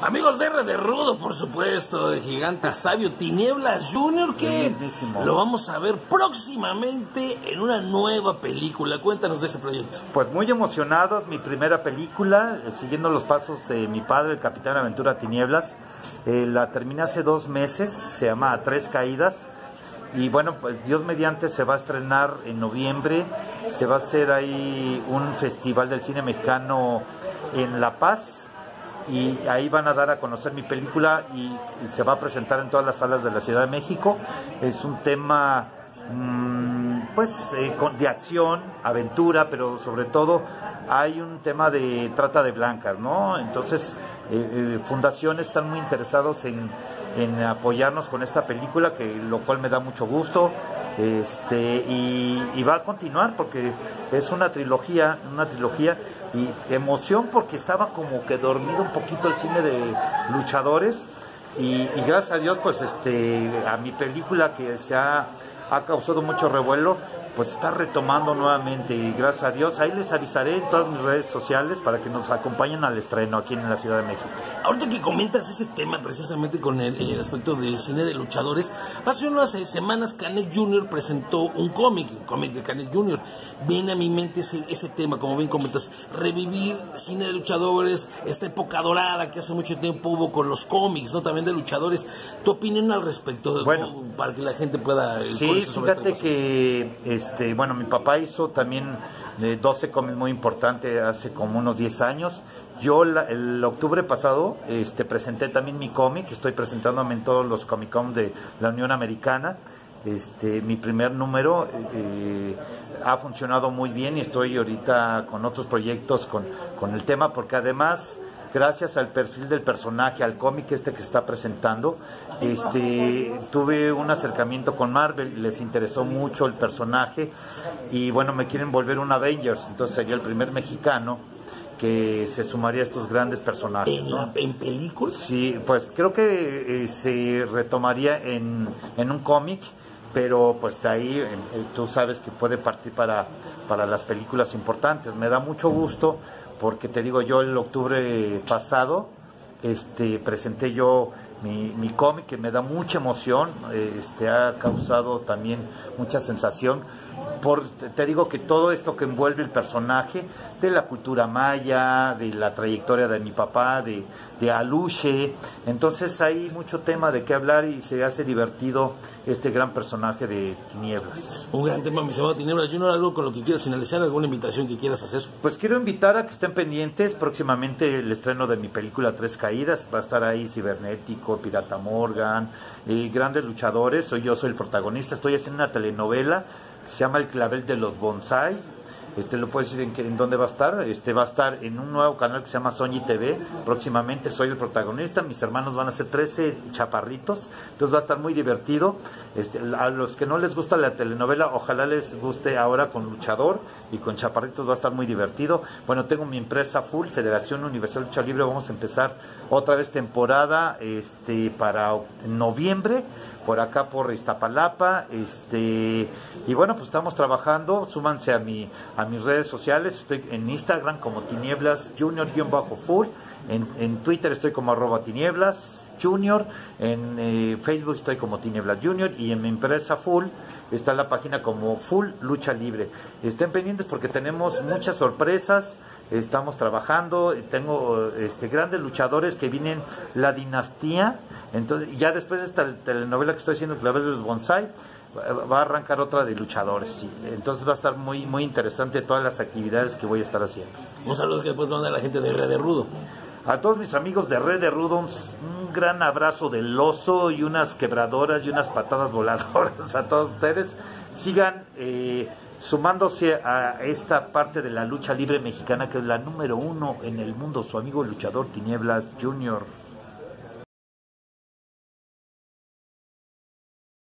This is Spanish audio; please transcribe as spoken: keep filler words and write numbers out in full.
Amigos de R de Rudo, por supuesto, de Gigante Sabio, Tinieblas Junior, que Bellísimo. Lo vamos a ver próximamente en una nueva película. Cuéntanos de ese proyecto. Pues muy emocionados, mi primera película, eh, siguiendo los pasos de mi padre, el Capitán Aventura Tinieblas. Eh, la terminé hace dos meses, se llama A Tres Caídas. Y bueno, pues Dios mediante se va a estrenar en noviembre. Se va a hacer ahí un festival del cine mexicano en La Paz. Y ahí van a dar a conocer mi película y, y se va a presentar en todas las salas de la Ciudad de México. Es un tema mmm, pues eh, con, de acción, aventura, pero sobre todo hay un tema de trata de blancas, ¿no? Entonces eh, eh, fundaciones están muy interesados en, en apoyarnos con esta película, que lo cual me da mucho gusto. Este y, y va a continuar porque es una trilogía, una trilogía y emoción porque estaba como que dormido un poquito el cine de luchadores y, y gracias a Dios pues este a mi película que se ha, ha causado mucho revuelo pues está retomando nuevamente y gracias a Dios ahí les avisaré en todas mis redes sociales para que nos acompañen al estreno aquí en la Ciudad de México. Ahorita que comentas ese tema precisamente con el, el aspecto del cine de luchadores, hace unas eh, semanas Canek junior presentó un cómic, un cómic de Canek junior Viene a mi mente ese, ese tema, como bien comentas, revivir cine de luchadores, esta época dorada que hace mucho tiempo hubo con los cómics, ¿no? También de luchadores. ¿Tu opinión al respecto? Bueno, ¿no? Para que la gente pueda... Sí, fíjate que, este, bueno, mi papá hizo también eh, doce cómics muy importantes hace como unos diez años. Yo la, el octubre pasado este, presenté también mi cómic, estoy presentándome en todos los Comic Con de la Unión Americana. Este, mi primer número eh, ha funcionado muy bien y estoy ahorita con otros proyectos con, con el tema, porque además, gracias al perfil del personaje, al cómic este que está presentando, este, tuve un acercamiento con Marvel, les interesó mucho el personaje y bueno, me quieren volver un Avengers, entonces sería el primer mexicano que se sumaría a estos grandes personajes, ¿En, ¿no? la, en películas? Sí, pues creo que eh, se retomaría en, en un cómic, pero pues de ahí eh, tú sabes que puede partir para, para las películas importantes. Me da mucho gusto porque te digo, yo el octubre pasado este, presenté yo mi, mi cómic que me da mucha emoción, este, ha causado también mucha sensación. Por, te digo que todo esto que envuelve el personaje, de la cultura maya, de la trayectoria de mi papá, de, de Aluche, entonces hay mucho tema de qué hablar y se hace divertido este gran personaje de Tinieblas. Un gran tema, mi estimado Tinieblas Junior, algo con lo que quieras finalizar, alguna invitación que quieras hacer. Pues quiero invitar a que estén pendientes, próximamente el estreno de mi película Tres Caídas, va a estar ahí Cibernético, Pirata Morgan, y grandes luchadores, soy yo soy el protagonista, estoy haciendo una telenovela que se llama El Clavel de los Bonsai. Este, lo puedes decir en, que, en dónde va a estar. Este, va a estar en un nuevo canal que se llama Sony T V. Próximamente soy el protagonista. Mis hermanos van a ser trece chaparritos. Entonces va a estar muy divertido. Este, a los que no les gusta la telenovela, ojalá les guste ahora con Luchador y con Chaparritos. Va a estar muy divertido. Bueno, tengo mi empresa Full, Federación Universal Lucha Libre. Vamos a empezar otra vez temporada este, para noviembre. Por acá por Iztapalapa, este y bueno, pues estamos trabajando, súmanse a mi a mis redes sociales, estoy en Instagram como Tinieblas Junior-Full, en, en Twitter estoy como arroba Tinieblas Junior, en eh, Facebook estoy como Tinieblas Junior y en mi empresa Full está la página como Full Lucha Libre. Estén pendientes porque tenemos muchas sorpresas. Estamos trabajando, tengo este, grandes luchadores que vienen, la dinastía, entonces ya después de esta telenovela que estoy haciendo, Clavel de los Bonsai, va a arrancar otra de luchadores, sí. Entonces va a estar muy muy interesante todas las actividades que voy a estar haciendo. Un saludo que después manda a la gente de R de Rudo. A todos mis amigos de Red de Rudo, un gran abrazo del oso y unas quebradoras y unas patadas voladoras a todos ustedes. Sigan eh, sumándose a esta parte de la lucha libre mexicana que es la número uno en el mundo, su amigo luchador Tinieblas Junior